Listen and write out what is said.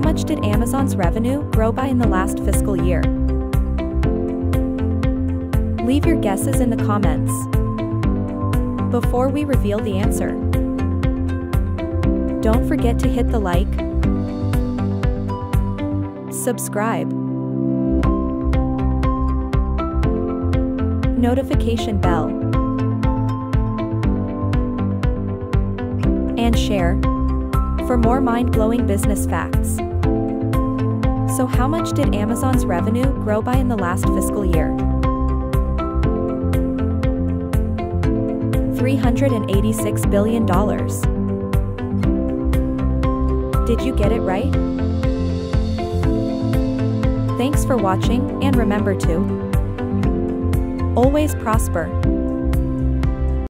much did Amazon's revenue grow by in the last fiscal year? Leave your guesses in the comments. Before we reveal the answer, don't forget to hit the like, subscribe, notification bell, and share for more mind-blowing business facts. So how much did Amazon's revenue grow by in the last fiscal year? $386 billion. Did you get it right? Thanks for watching, and remember to always prosper.